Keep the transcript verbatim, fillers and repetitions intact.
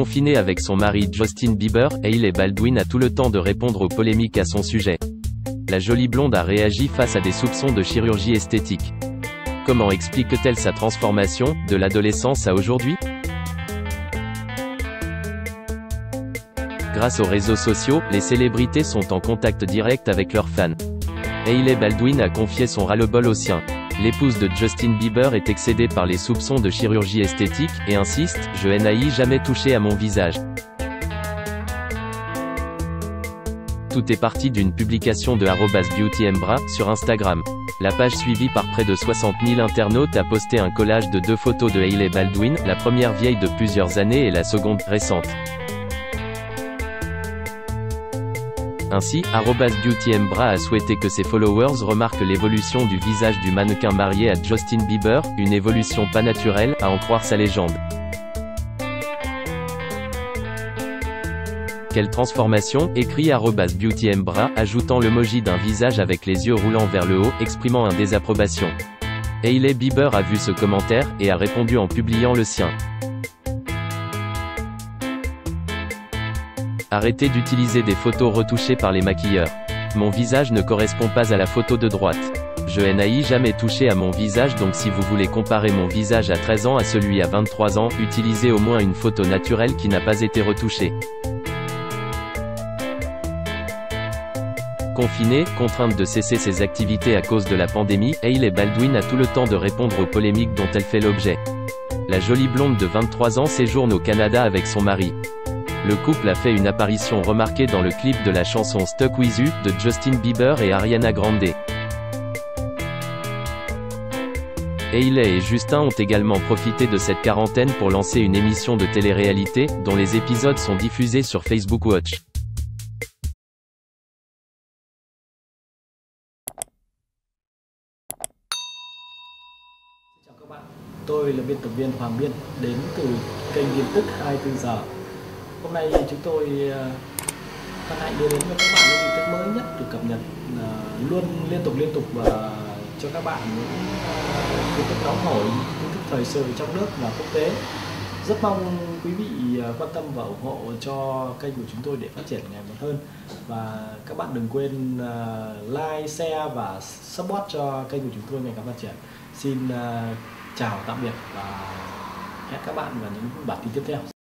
Confinée avec son mari Justin Bieber, Hailey Baldwin a tout le temps de répondre aux polémiques à son sujet. La jolie blonde a réagi face à des soupçons de chirurgie esthétique. Comment explique-t-elle sa transformation, de l'adolescence à aujourd'hui? Grâce aux réseaux sociaux, les célébrités sont en contact direct avec leurs fans. Hailey Baldwin a confié son ras-le-bol aux siens. L'épouse de Justin Bieber est excédée par les soupçons de chirurgie esthétique, et insiste « Je n'ai jamais touché à mon visage ». Tout est parti d'une publication de arobase beautymbra sur Instagram. La page suivie par près de soixante mille internautes a posté un collage de deux photos de Hailey Baldwin, la première vieille de plusieurs années et la seconde récente. Ainsi, arobase beautymbra a souhaité que ses followers remarquent l'évolution du visage du mannequin marié à Justin Bieber, une évolution pas naturelle, à en croire sa légende. Quelle transformation, écrit arobase beautymbra, ajoutant l'emoji d'un visage avec les yeux roulant vers le haut, exprimant un désapprobation. Hailey Bieber a vu ce commentaire, et a répondu en publiant le sien. Arrêtez d'utiliser des photos retouchées par les maquilleurs. Mon visage ne correspond pas à la photo de droite. Je n'ai jamais touché à mon visage, donc si vous voulez comparer mon visage à treize ans à celui à vingt-trois ans, utilisez au moins une photo naturelle qui n'a pas été retouchée. Confinée, contrainte de cesser ses activités à cause de la pandémie, Hailey Baldwin a tout le temps de répondre aux polémiques dont elle fait l'objet. La jolie blonde de vingt-trois ans séjourne au Canada avec son mari. Le couple a fait une apparition remarquée dans le clip de la chanson Stuck With You, de Justin Bieber et Ariana Grande. Hailey et Justin ont également profité de cette quarantaine pour lancer une émission de télé-réalité, dont les épisodes sont diffusés sur Facebook Watch. Chào các bạn, tôi là biên tập viên Hoàng Biên, đến từ kênh tin tức hai mươi tư giờ. Hôm nay chúng tôi hân hạnh đưa đến cho các bạn những tin tức mới nhất được cập nhật luôn liên tục liên tục và cho các bạn những tin tức nóng hổi, tin tức thời sự trong nước và quốc tế. Rất mong quý vị quan tâm và ủng hộ cho kênh của chúng tôi để phát triển ngày một hơn. Và các bạn đừng quên like, share và support cho kênh của chúng tôi ngày càng phát triển. Xin chào tạm biệt và hẹn các bạn vào những bản tin tiếp theo.